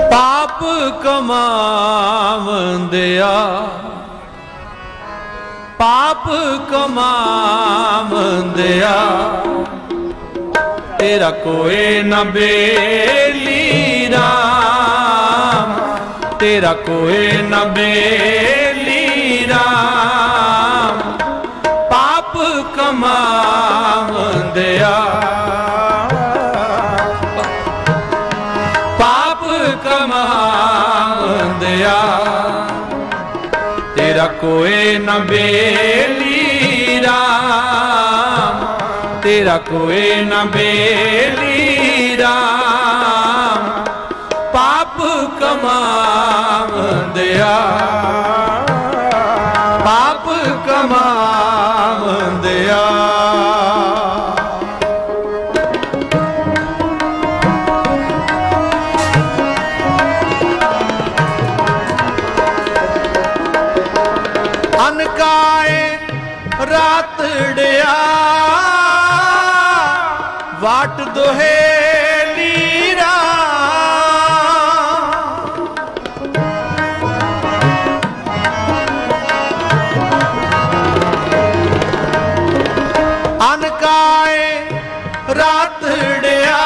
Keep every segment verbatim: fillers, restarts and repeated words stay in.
पाप कमावंदिया पाप कमावंदिया तेरा कोई न बेली राम, तेरा कोई न बेली राम। पाप कमावंदिया पाप कमावंदिया तेरा कोई न बेली राम, तेरा कोई न बेली राम। पाप कमावंदिया पाप कमावंदिया। अनकाए रातड़िया वाट दोहेली अनकाए रातड़िया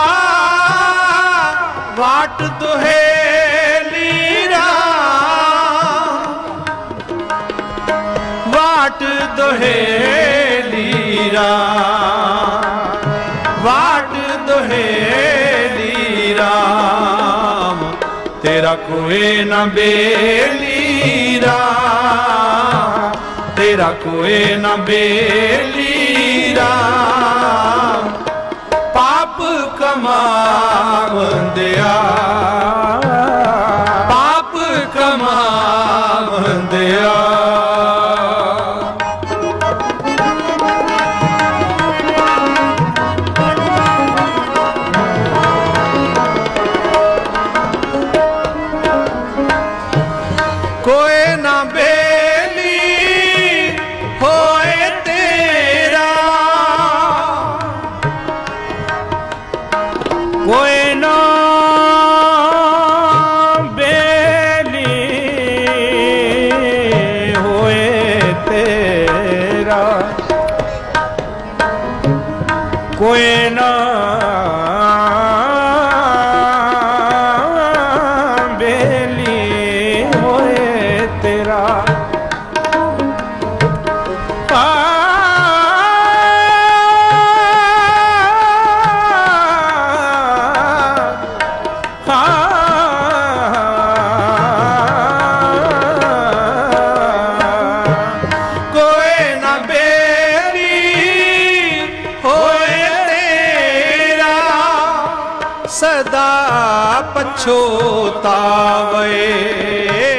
वाट दोहेली वाट दोहेली राम, वाट दोहेली राम। तेरा कोई न बेली राम, तेरा कोई न बेली राम। पाप कमावंदिया पाप कमावंदिया। कोई ना बेली होए तेरा, कोई ना बेली होए तेरा, कोई ना सदा पछोतावे।